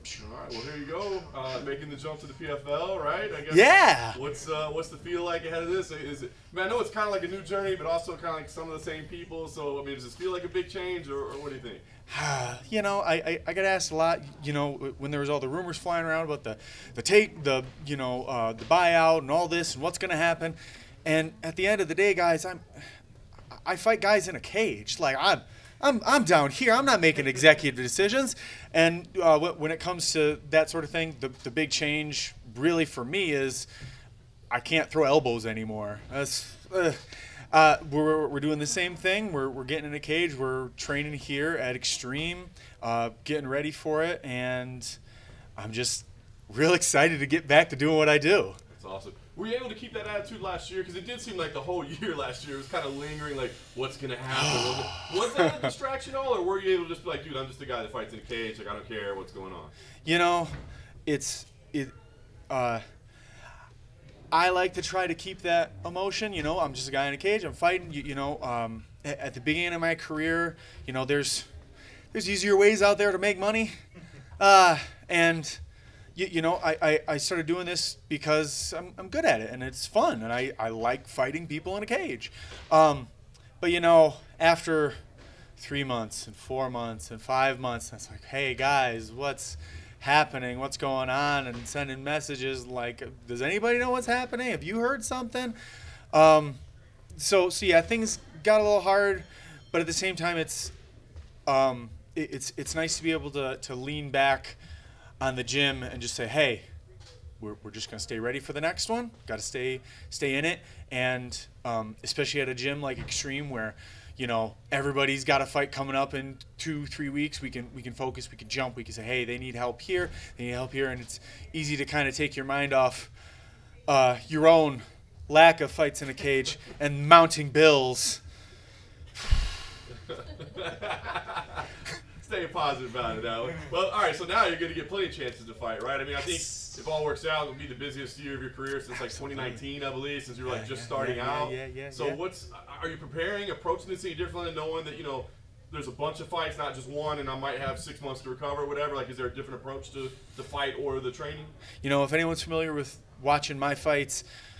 All right, well here you go, making the jump to the PFL, right? I guess. Yeah. What's the feel like ahead of this? Is it? I mean, I know it's kind of like a new journey, but also kind of like some of the same people. So I mean, does this feel like a big change, or what do you think? You know, I got asked a lot. You know, when there was all the rumors flying around about the buyout and all this and what's going to happen, and at the end of the day, guys, I fight guys in a cage. Like I'm down here. I'm not making executive decisions. And when it comes to that sort of thing, the big change really for me is I can't throw elbows anymore. We're doing the same thing. We're getting in a cage. We're training here at Xtreme, getting ready for it, and I'm just real excited to get back to doing what I do. That's awesome. Were you able to keep that attitude last year? Because it did seem like the whole year last year was kind of lingering, like, what's going to happen? Was that a distraction at all, or were you able to just be like, dude, I'm just the guy that fights in a cage, like, I don't care what's going on? You know, I like to try to keep that emotion. You know, I'm just a guy in a cage. I'm fighting. At the beginning of my career, you know, there's easier ways out there to make money, and I started doing this because I'm good at it and it's fun and I like fighting people in a cage. But you know, after 3 months and 4 months and 5 months, I was like, hey guys, what's happening? What's going on? And sending messages like, does anybody know what's happening? Have you heard something? So yeah, things got a little hard, but at the same time, it's nice to be able to lean back on the gym and just say, hey, we're just going to stay ready for the next one. Got to stay in it. And especially at a gym like Xtreme where, you know, everybody's got a fight coming up in 2-3 weeks, we can focus, we can jump, we can say, hey, they need help here, and it's easy to kind of take your mind off your own lack of fights in a cage and mounting bills. Stay positive about it now. Well, all right, so now you're going to get plenty of chances to fight, right? I mean, I think if all works out, it'll be the busiest year of your career since like 2019, I believe, since you were like just starting out. So are you preparing, approaching this any differently, knowing that, you know, there's a bunch of fights, not just one, and I might have 6 months to recover, whatever? Like, is there a different approach to the fight or the training? You know, if anyone's familiar with watching my fights,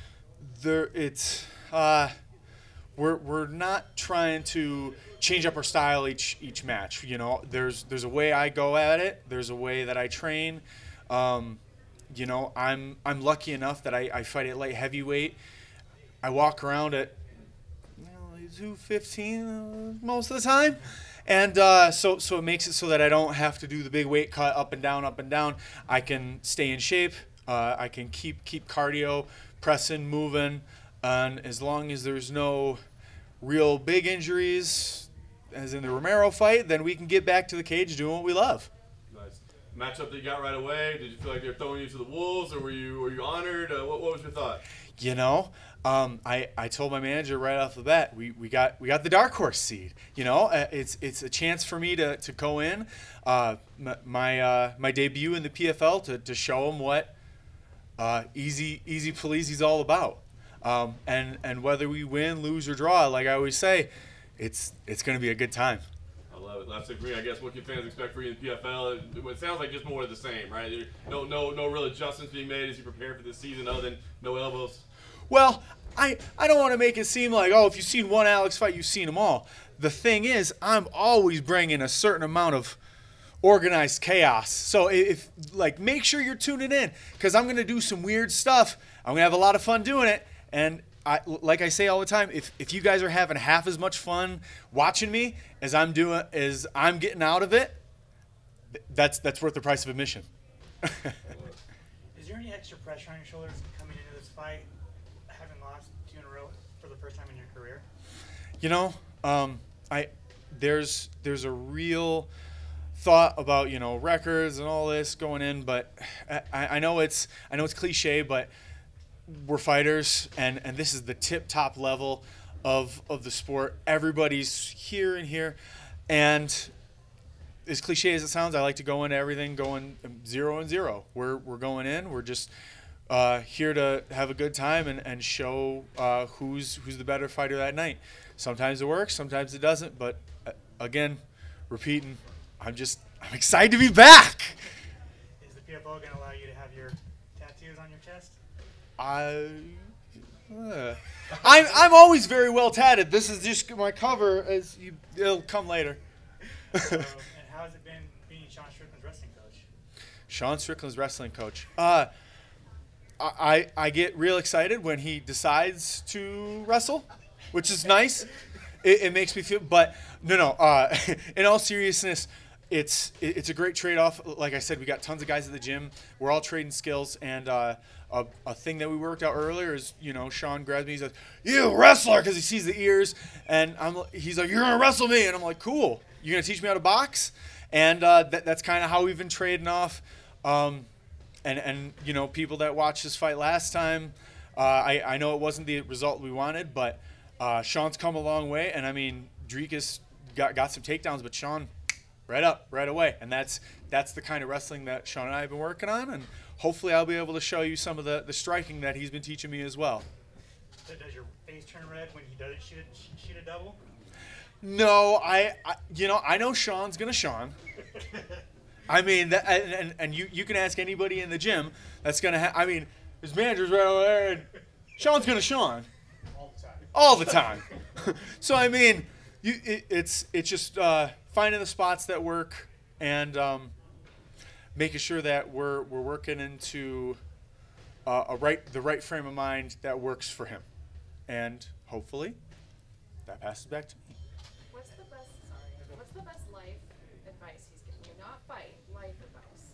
we're not trying to change up our style each match. You know, there's a way I go at it. There's a way that I train. You know, I'm lucky enough that I fight at light heavyweight. I walk around at 215 most of the time, and so it makes it so that I don't have to do the big weight cut up and down. I can stay in shape. I can keep cardio, pressing, moving, and as long as there's no real big injuries, as in the Romero fight, then we can get back to the cage doing what we love. Nice. Matchup that you got right away, did you feel like they were throwing you to the wolves, or were you honored? What was your thought? You know, I told my manager right off the bat, we got the dark horse seed. You know, it's a chance for me to go in, my debut in the PFL to show them what easy Polizzi's all about. And whether we win, lose, or draw, like I always say, it's going to be a good time. I love it. Let's agree. I guess what can fans expect for you in the PFL? It sounds like just more of the same, right? No real adjustments being made as you prepare for this season, other than no elbows. Well, I don't want to make it seem like, oh, if you've seen one Alex fight, you've seen them all. The thing is, I'm always bringing a certain amount of organized chaos. So make sure you're tuning in, because I'm going to do some weird stuff. I'm going to have a lot of fun doing it. And like I say all the time, if you guys are having half as much fun watching me as I'm getting out of it, that's worth the price of admission. Is there any extra pressure on your shoulders coming into this fight, having lost 2 in a row for the first time in your career? You know, there's a real thought about, you know, records and all this going in, but I know it's cliche, but we're fighters, and this is the tip-top level of the sport. Everybody's here and here, and as cliche as it sounds, I like to go into everything going 0-0. We're going in. We're just here to have a good time and show who's the better fighter that night. Sometimes it works, sometimes it doesn't. But again, repeating, I'm excited to be back. I'm always very well tatted. This is just my cover. It'll come later. And how has it been being Sean Strickland's wrestling coach? Sean Strickland's wrestling coach. I get real excited when he decides to wrestle, which is nice. It makes me feel, but no. In all seriousness, it's a great trade-off. Like I said, we got tons of guys at the gym. We're all trading skills, and a thing that we worked out earlier is, Sean grabs me. He says, "You wrestler," because he sees the ears, and he's like, "You're gonna wrestle me," and I'm like, "Cool. You're gonna teach me how to box," and that's kind of how we've been trading off. And people that watched this fight last time, I know it wasn't the result we wanted, but Sean's come a long way, and I mean, Dricus got some takedowns, but Sean right up, right away, and that's the kind of wrestling that Sean and I have been working on, and hopefully I'll be able to show you some of the striking that he's been teaching me as well. So does your face turn red when he doesn't shoot a double? No, I know Sean's gonna Sean. I mean, and you can ask anybody in the gym that's gonna I mean, his manager's right over there, and Sean's gonna Sean. All the time. So I mean, it's just finding the spots that work and making sure that we're working into the right frame of mind that works for him, and hopefully that passes back to me. What's the best life advice he's giving you? Not fight, life advice.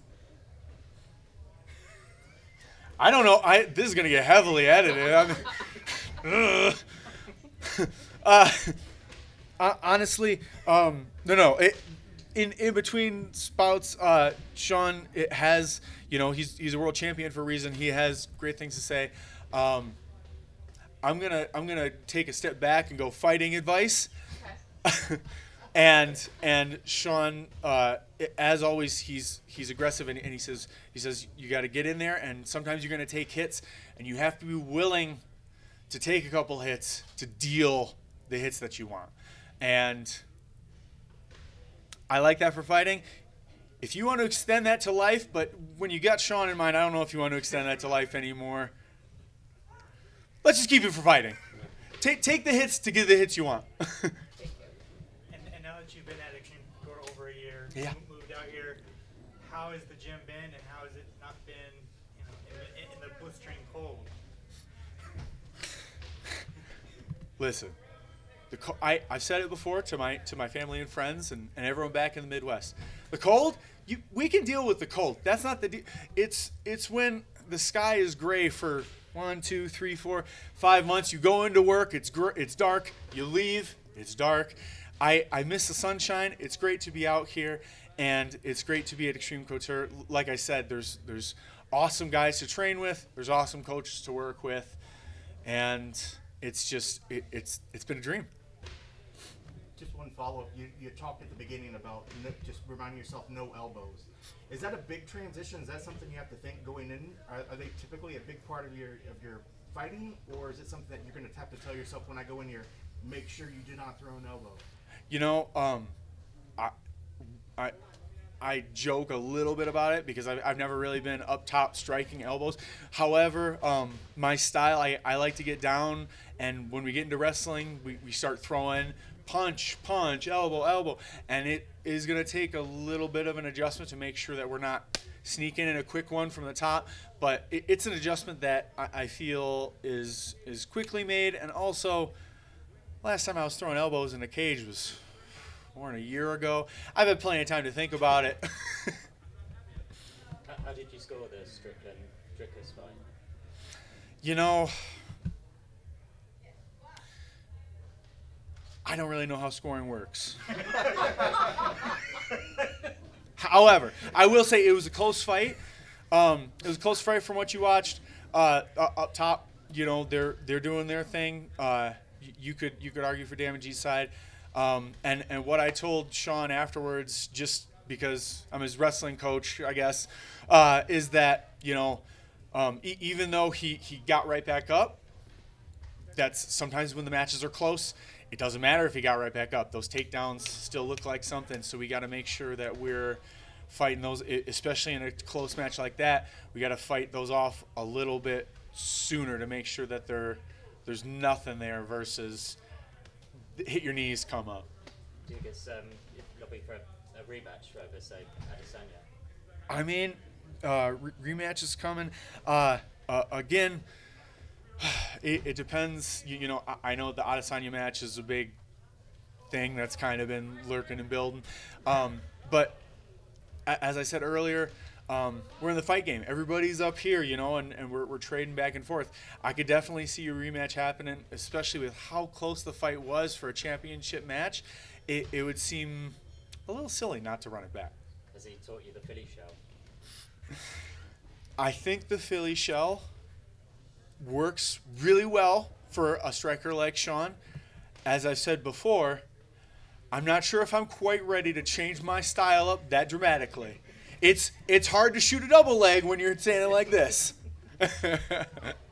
I don't know. This is gonna get heavily edited. I mean, honestly, no. In between spouts, Sean has, he's a world champion for a reason. He has great things to say. I'm gonna take a step back and go fighting advice. Okay. and Sean, as always, he's aggressive, and he says you got to get in there, and sometimes you're gonna take hits, and you have to be willing to take a couple hits to deal the hits that you want. And I like that for fighting. If you want to extend that to life, but when you got Sean in mind, I don't know if you want to extend that to life anymore. Let's just keep it for fighting. Take the hits to get the hits you want. And now that you've been at Xtreme Couture over a year, yeah. You moved out here, how has the gym been, and how has it not been, in the blistering cold? Listen, I've said it before to my family and friends and everyone back in the Midwest. The cold, we can deal with the cold. That's not the deal. It's when the sky is gray for 1, 2, 3, 4, 5 months. You go into work, it's dark. You leave, it's dark. I miss the sunshine. It's great to be out here, and it's great to be at Xtreme Couture. Like I said, there's awesome guys to train with. There's awesome coaches to work with, and it's just it's been a dream. Just one follow-up. You talked at the beginning about just reminding yourself no elbows. Is that a big transition? Is that something you have to think going in? Are they typically a big part of your fighting, or is it something that you're going to have to tell yourself when I go in here, make sure you do not throw an elbow? I joke a little bit about it because I've never really been up top striking elbows. However, my style, I like to get down, and when we get into wrestling, we start throwing punch, elbow, and it is going to take a little bit of an adjustment to make sure that we're not sneaking in a quick one from the top, but it's an adjustment that I feel is quickly made. And also, last time I was throwing elbows in a cage was more than a year ago. I've had plenty of time to think about it. How did you score the Strickland's fight? I don't really know how scoring works. However, I will say it was a close fight. It was a close fight from what you watched. Up top, they're doing their thing. You could argue for Damage East side. And what I told Sean afterwards, just because I'm his wrestling coach, I guess, is that even though he got right back up, that's sometimes when the matches are close. It doesn't matter if he got right back up. Those takedowns still look like something, so we got to make sure that we're fighting those, especially in a close match like that. We got to fight those off a little bit sooner to make sure that there's nothing there versus hit your knees, come up. Do you guess looking for a rematch over, say, Adesanya? I mean, rematch is coming. Again, it depends. You know, I know the Adesanya match is a big thing that's kind of been lurking and building. But as I said earlier, we're in the fight game. Everybody's up here, you know, and we're trading back and forth. I could definitely see a rematch happening, especially with how close the fight was for a championship match. It would seem a little silly not to run it back. Has he taught you the Philly shell? I think the Philly shell works really well for a striker like Sean. As I've said before, I'm not sure if I'm quite ready to change my style up that dramatically. It's hard to shoot a double leg when you're standing like this.